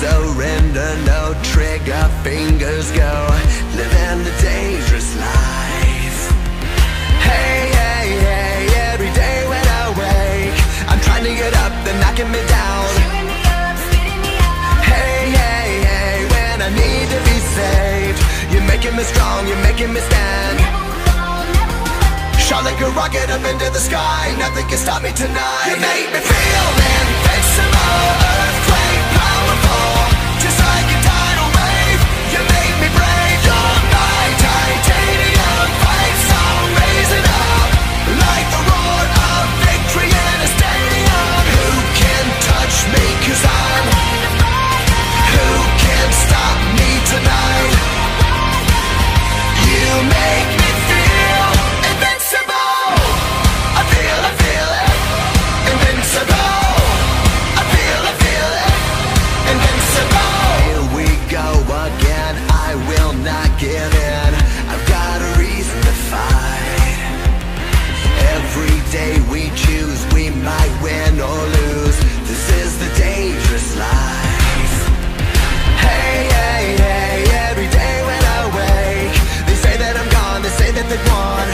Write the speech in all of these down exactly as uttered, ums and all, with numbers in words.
surrender, no trigger fingers go, living the dangerous life. Hey, hey, hey, every day when I wake, I'm trying to get up, they're knocking me down. Hey, hey, hey, when I need to be saved, you're making me strong, you're making me stand. Shot like a rocket up into the sky, nothing can stop me tonight. You make me feel invincible, earthquake powerful, just like a tidal wave. You make me brave, you're my titanium fight song, raising up like the roar of victory in a stadium. Who can touch me, cause I'm, who can stop me tonight? You make me feel invincible. I feel, I feel it, invincible. I feel, I feel it, invincible. Here we go again, I will not give in. I've got a reason to fight. Every day we choose, we might win or lose. This is the dangerous life. Hey, hey, hey, every day when I wake, they say that I'm gone, they say that they've won.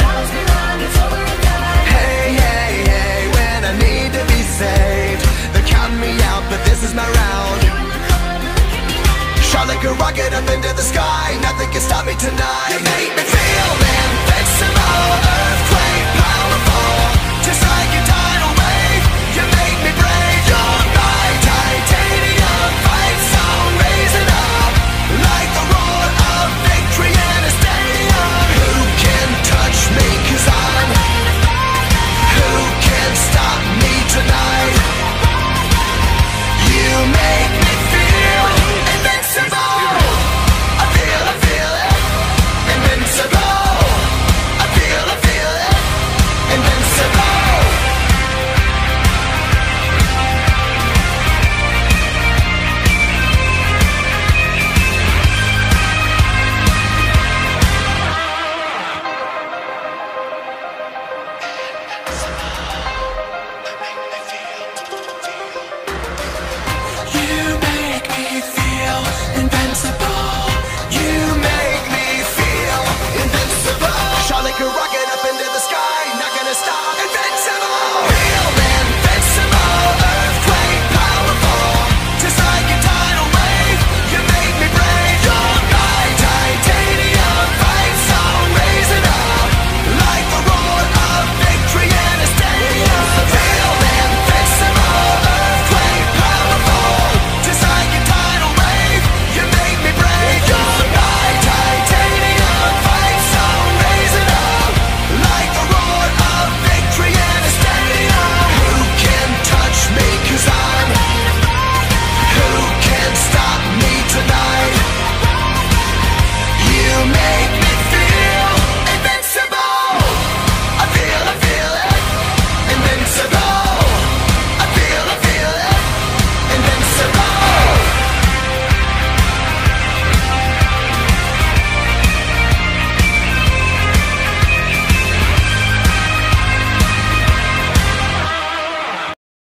Hey, hey, hey, when I need to be saved, they're counting me out, but this is my round. Shot like a rocket up into the sky, nothing can stop me tonight. You make me feel invincible, earthquake powerful, just like a tidal wave. You make me brave, you're my titanium fight song, raising up like the roar of victory in a stadium. Who can touch me, cause I'm, who can stop me tonight? You make me feel invincible. I feel, I feel it, invincible. I feel, I feel it, invincible. You